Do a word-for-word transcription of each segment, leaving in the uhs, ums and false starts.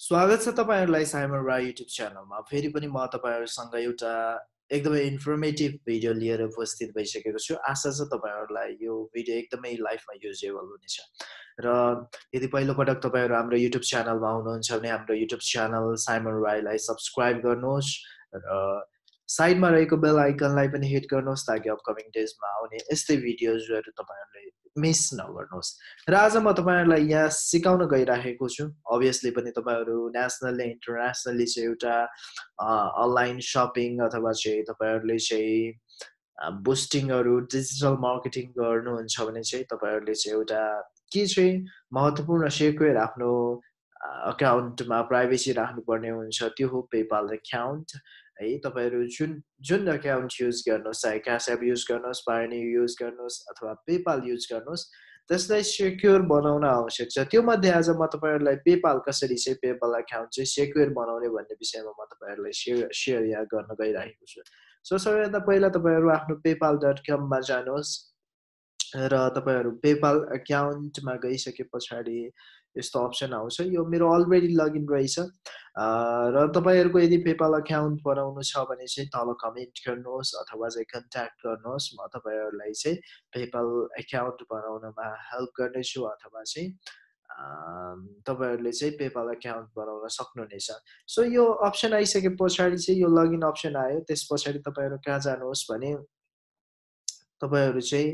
स्वागत छ तपाईहरुलाई 𝗓𝗪 युट्युब च्यानलमा। फेरि पनि म तपाईहरुसँग एउटा एकदमै इन्फर्मेटिभ भिडियो लिएर उपस्थित भइसकेको छु। आशा छ तपाईहरुलाई यो भिडियो एकदमै लाइफमा युजेबल हुनेछ। र यदि पहिलो पटक तपाईहरु हाम्रो युट्युब च्यानलमा हुनुहुन्छ भने हाम्रो युट्युब च्यानल 𝗓𝗪 लाई सब्स्क्राइब गर्नुहोस् र साइडमा रहेको बेल आइकनलाई पनि हिट गर्नुहोस् ताकि अपकमिङ डेजमा आउने यस्तै भिडियोजहरु तपाईहरुले मिस नगर्नुहोस्। र आज म तपाईहरुलाई यहाँ सिकाउन गइराखेको छु। अभियसली पनि तपाईहरु नेसनली इन्टरनेसनली चाहिँ एउटा अनलाइन शपिङ अथवा चाहिँ तपाईहरुले चाहिँ बुस्टिङहरु डिजिटल मार्केटिङ गर्नुहुन्छ भने चाहिँ तपाईहरुले चाहिँ एउटा के चाहिँ महत्त्वपूर्ण सेक्युर आफ्नो अकाउन्टमा प्राइभेसी राख्नुपर्ने हुन्छ, त्यो हो पेपाल अकाउन्ट है। तपाईहरु जुन जुन अकाउन्ट युज गर्नुहोस्, चाहे क्याश एप युज गर्नुहोस्, पायोनियर युज गर्नुहोस् अथवा पेपाल युज गर्नुहोस्, त्यसलाई सेक्युर बनाउन आवश्यक छ। त्यो मध्ये आज म तपाईहरुलाई पेपाल कसरी चाहिँ पेपाल अकाउन्ट चाहिँ सेक्युर बनाउने भन्ने विषयमा म तपाईहरुलाई सेयर सेयर यहाँ गर्न गइरहेको छु। सो सबैभन्दा पहिला तपाईहरु आफ्नो पेपाल डट कम मा जानुहोस् र तपाईहरु पेपाल अकाउन्टमा गइसके पछाडी यस्तो अप्सन आउँछ। यो मेरो अलरेडी लगइन रहेछ र तपाईहरुको यदि पेपाल अकाउन्ट बनाउनु छ भने चाहिँ तल कमेन्ट गर्नुहोस् अथवा चाहिँ कन्ट्याक्ट गर्नुहोस्। म तपाईहरुलाई चाहिँ पेपाल अकाउन्ट बनाउनमा हेल्प गर्नेछु अथवा चाहिँ तपाईहरुले चाहिँ पेपाल अकाउन्ट बनाउन सक्नुहुनेछ। सो यो अप्सन आइसके पछाडी चाहिँ यो लगइन अप्सन आयो। त्यस पछाडी तपाईहरु कहाँ जानुहोस् भने तपाईहरु चाहिँ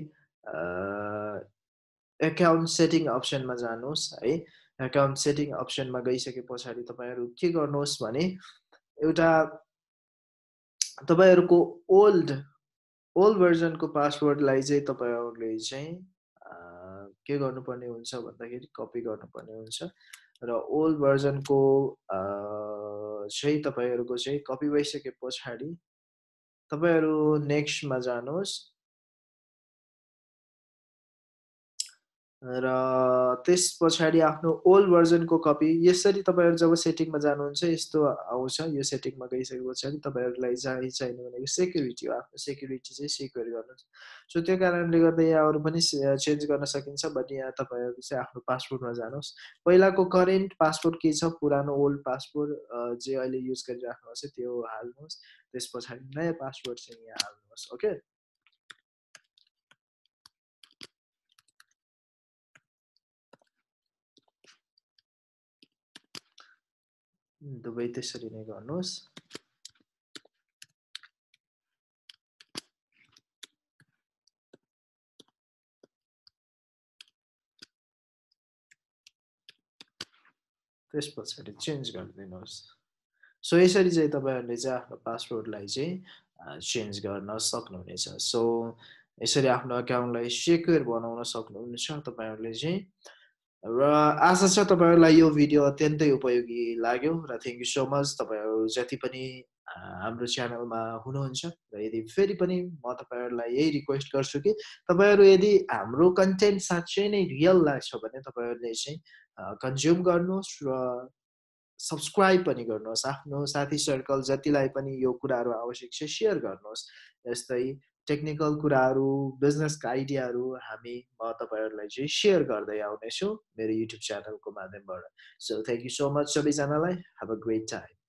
अकाउन्ट सेटिङ अप्सनमा जानुहोस् है। अकाउन्ट सेटिङ अप्सनमा गइसके पछाडी तपाईहरु के गर्नुहोस् भने एउटा तपाईहरुको ओल्ड ओल्ड भर्जनको पासवर्डलाई चाहिँ तपाईहरुले चाहिँ के गर्नुपर्ने हुन्छ भन्दाखेरि कपी गर्नुपर्ने हुन्छ र ओल्ड भर्जनको चाहिँ तपाईहरुको चाहिँ कपी भइसके पछाडी तपाईहरु नेक्स्टमा जानुहोस् र त्यस पछाडी आफ्नो ओल्ड भर्जनको कपी यसरी तपाईहरु जब सेटिङमा जानुहुन्छ यस्तो आउँछ। यो सेटिङमा गइसके पछाडी तपाईहरुलाई चाहिँ चाहिने भनेको सेक्युरिटी हो। आफ्नो सेक्युरिटी चाहिँ सिक्योर गर्नुस्। सो त्यो कारणले गर्दा यहाँ अरु पनि चेन्ज गर्न सकिन्छ, बट यहाँ तपाईहरु चाहिँ आफ्नो पासवर्डमा जानुहोस्। पहिलाको करेन्ट पासवर्ड के छ, पुरानो ओल्ड पासवर्ड जे अहिले युज गरिराख्नु भएको छ त्यो हाल्नुहोस्। त्यस पछाडी नयाँ पासवर्ड चाहिँ यहाँ हाल्नुहोस्। ओके, दुवै त्यसरी नै गर्नुहोस्। त्यस पछाडी चेन्ज गरिदिनुहोस्। सो यसरी चाहिँ तपाईहरुले चाहिँ आफ्नो पासवर्डलाई चाहिँ चेन्ज गर्न सक्नुहुनेछ। सो यसरी आफ्नो अकाउन्टलाई सेक्युर बनाउन सक्नुहुनेछ तपाईहरुले चाहिँ। र आशा छ तपाईहरुलाई यो भिडियो अत्यन्तै उपयोगी लाग्यो र थ्यांक यू सो मच तपाईहरु जति पनि हाम्रो च्यानलमा हुनुहुन्छ। र यदि फेरि पनि म तपाईहरुलाई यही रिक्वेस्ट गर्छु कि तपाईहरु यदि हाम्रो कन्टेन्ट साँच्चै नै रियल लाग्छ भने तपाईहरुले चाहिँ कन्ज्युम गर्नुहोस् र सब्स्क्राइब पनि गर्नुहोस्। आफ्नो साथी सर्कल जतिलाई पनि यो कुराहरु आवश्यक छ सेयर गर्नुहोस्। यस्तै टेक्निकल कुराहरु, बिजनेसका आइडियाहरु हामी म तपाईहरुलाई चाहिँ सेयर गर्दै आउनेछु मेरो युट्युब च्यानलको माध्यमबाट। So thank you so much सबैजनालाई। Have a great time.